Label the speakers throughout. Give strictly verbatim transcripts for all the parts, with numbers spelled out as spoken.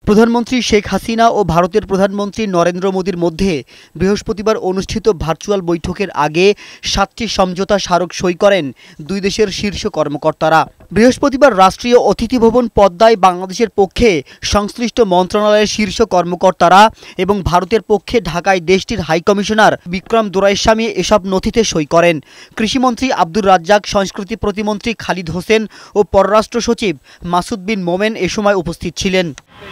Speaker 1: প্রধানমন্ত্রী শেখ হাসিনা ও ভারতের প্রধানমন্ত্রী নরেন্দ্র মোদীর মধ্যে বৃহস্পতিবার অনুষ্ঠিত ভার্চুয়াল বৈঠকের আগে সাতটি সমঝোতা স্মারক সই করেন দুই দেশের শীর্ষ কর্মকর্তারা। বৃহস্পতিবার রাষ্ট্রীয় অতিথি ভবন পদ্মায় বাংলাদেশের পক্ষে সংশ্লিষ্ট মন্ত্রণালয়ের শীর্ষ কর্মকর্তারা এবং ভারতের পক্ষে ঢাকায় দেশটির হাইকমিশনার বিক্রম দোরাইস্বামী এসব নথিতে সই করেন। কৃষিমন্ত্রী আব্দুর রাজ্জাক, সংস্কৃতি প্রতিমন্ত্রী খালিদ হোসেন ও পররাষ্ট্র সচিব মাসুদ বিন মোমেন এ সময় উপস্থিত ছিলেন।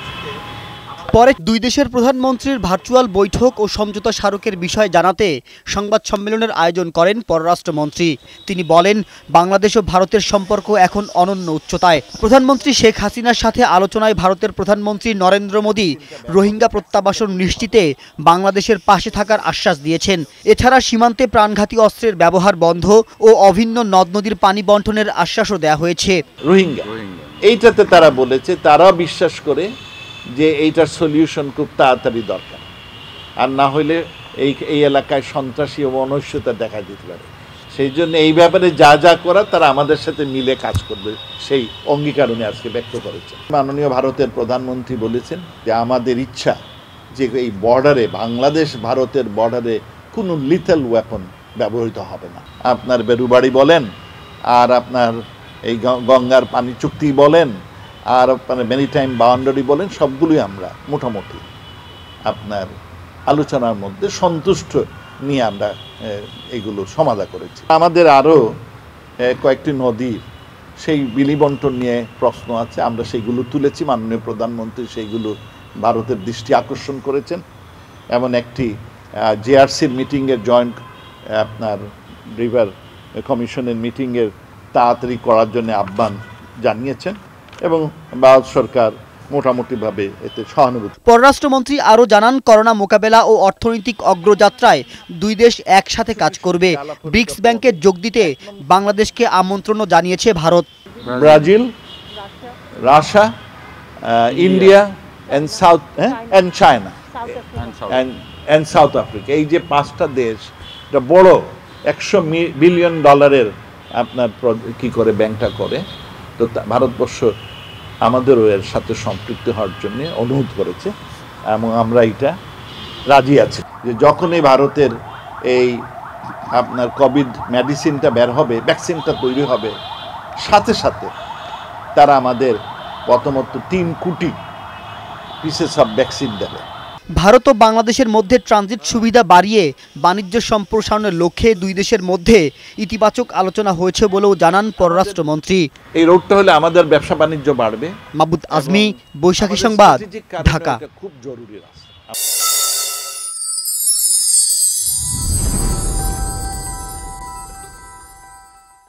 Speaker 1: পরে দুই দেশের প্রধানমন্ত্রীর ভার্চুয়াল বৈঠক ও সমঝোতা স্মারকের বিষয়ে জানাতে সংবাদ সম্মেলনের আয়োজন করেন পররাষ্ট্রমন্ত্রী। তিনি বলেন, বাংলাদেশ ও ভারতের সম্পর্ক এখন অনন্য উচ্চতায়। প্রধানমন্ত্রী শেখ হাসিনার সাথে আলোচনায় ভারতের প্রধানমন্ত্রী নরেন্দ্র মোদী রোহিঙ্গা প্রত্যাবাসন নিশ্চিতে বাংলাদেশের পাশে থাকার আশ্বাস দিয়েছেন। এছাড়া সীমান্তে প্রাণঘাতী অস্ত্রের ব্যবহার বন্ধ ও অভিন্ন নদ নদীর পানি বণ্টনের আশ্বাসও দেওয়া হয়েছে।
Speaker 2: রোহিঙ্গা এইটাতে তারা বলেছে, তারা বিশ্বাস করে যে এইটার সলিউশন খুব তাড়াতাড়ি দরকার, আর না হলে এই এই এলাকায় সন্ত্রাসী ও অনৈশ্যতা দেখা দিতে পারে। সেই জন্য এই ব্যাপারে যা যা করা তারা আমাদের সাথে মিলে কাজ করবে, সেই অঙ্গীকার উনি আজকে ব্যক্ত করেছেন। মাননীয় ভারতের প্রধানমন্ত্রী বলেছেন যে আমাদের ইচ্ছা যে এই বর্ডারে, বাংলাদেশ ভারতের বর্ডারে কোনো লিথেল ওয়েপন ব্যবহৃত হবে না। আপনার বেরুবাড়ি বলেন, আর আপনার এই গঙ্গার পানি চুক্তি বলেন, আর আপনার ম্যারিটাইম বাউন্ডারি বলেন, সবগুলোই আমরা মোটামুটি আপনার আলোচনার মধ্যে সন্তুষ্ট নিয়ে আমরা এগুলো সমাধা করেছি। আমাদের আরও কয়েকটি নদীর সেই বিলি বণ্টন নিয়ে প্রশ্ন আছে, আমরা সেইগুলো তুলেছি। মাননীয় প্রধানমন্ত্রী সেইগুলো ভারতের দৃষ্টি আকর্ষণ করেছেন। এমন একটি জেআরসির মিটিংয়ের জয়েন্ট আপনার রিভার কমিশনের মিটিংয়ের তাড়াতাড়ি করার জন্য আহ্বান জানিয়েছেন এবং ভারত সরকার মোটামুটিভাবে এতে সহানুভূতি।
Speaker 1: পররাষ্ট্রমন্ত্রী আরও জানান, করোনা মোকাবেলা ও অর্থনৈতিক অগ্রযাত্রায় দুই দেশ একসাথে কাজ করবে। ব্রিক্স ব্যাংকে যোগ দিতে বাংলাদেশকে আমন্ত্রণও জানিয়েছে Bharat.
Speaker 2: Brazil, Russia, India and South and China and South Africa, এই যে পাঁচটা দেশ, এটা বড় একশো বিলিয়ন ডলারের আপনার কি করে ব্যাংকটা করে, তো ভারতবর্ষ আমাদেরও এর সাথে সম্পৃক্ত হওয়ার জন্য অনুরোধ করেছে এবং আমরা এটা রাজি আছি যে যখনই ভারতের এই আপনার কোভিড মেডিসিনটা বের হবে, ভ্যাকসিনটা তৈরি হবে, সাথে সাথে তারা আমাদের প্রথমত তিন কোটি পিসেস অফ ভ্যাকসিন দেবে।
Speaker 1: ভারত ও বাংলাদেশের মধ্যে ট্রানজিট সুবিধা বাড়িয়ে বাণিজ্য সম্প্রসারণের লক্ষ্যে দুই দেশের মধ্যে ইতিবাচক আলোচনা হয়েছে বলেও জানান পররাষ্ট্রমন্ত্রী।
Speaker 2: এই রোডটা হলে আমাদের ব্যবসা বাণিজ্য বাড়বে।
Speaker 1: মাহবুব আজমি, বৈশাখী সংবাদ, ঢাকা।
Speaker 2: খুব জরুরি রাস্তা।